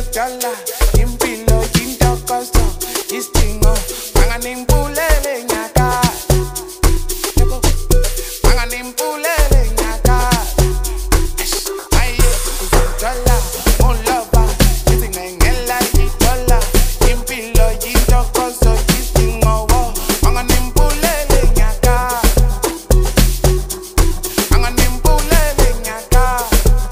dollar, impilo yintokozo, istingo, banganimpulele nyaka. Banganimpulele nyaka. Aye, dollar, more lover, isingengela dollar, impilo yintokozo, istingo, banganimpulele nyaka. Banganimpulele nyaka.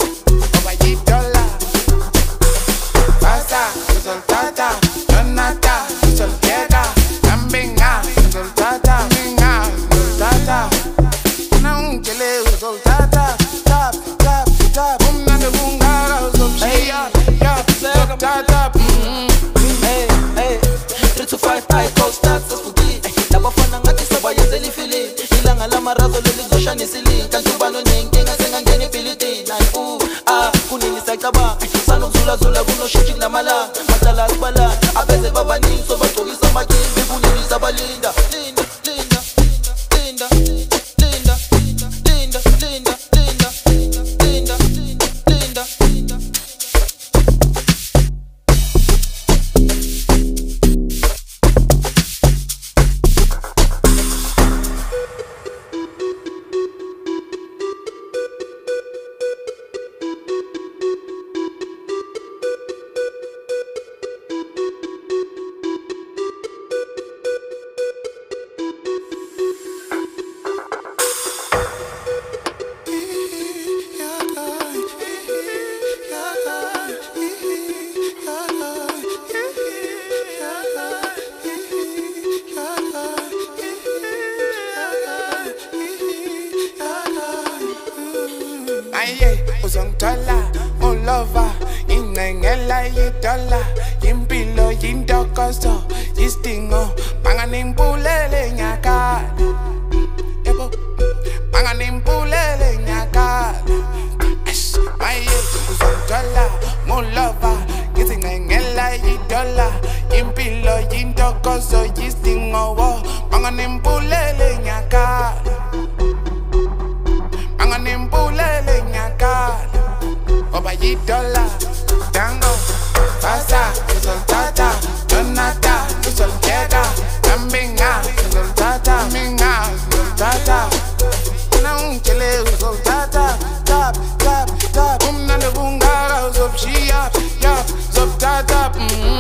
ZoTata, ZoTata, ZoTata, Lambinga, ZoTata, Minga, ZoTata. Naungele ZoTata, tap, tap, tap. Umnande bunga, Pcee, ZoTata. Hey, hey, 3 to 5 I call stats as fuki. Labafana ngathi sabayenzela ifili. Ilanga lamarazo lelizoshanisili. Kanti ubalo nenkinga sengangena ebilitini. Kunini sayicaba. Sanokuzula zula kunoshintshi namala. Madala asibala abeze babaningi sobagcokisa amakimbi kunini sabalinda. Linda, linda, linda, linda, linda, linda, linda, linda, linda. Aye, uzongithola ulova ingengela yidola impilo yintokozo istingo banganimpulele nyaka yebo banganimpulele nyaka aye uzongithola ulova ingengela yidola impilo yintokozo istingo banganimpulele nyaka. Banganimpulele nyaka. Oba yidola tango pasa ZoTata donata uzolkeka lambinga ZoTata minga ZoTata naungele ZoTata tap tap tap umnande bunga Pcee ZoTata.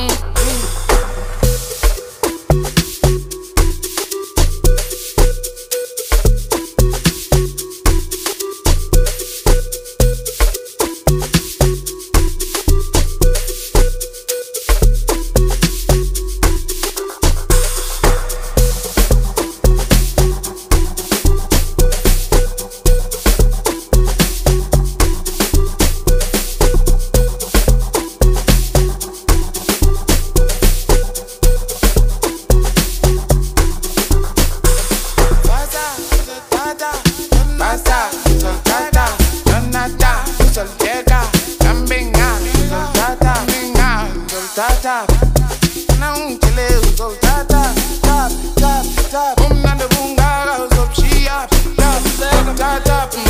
ZoTata, donata, uzolkeka lambinga ZoTata minga ZoTata naungele ZoTata tap tap tap umnande bunga Pcee ZoTata.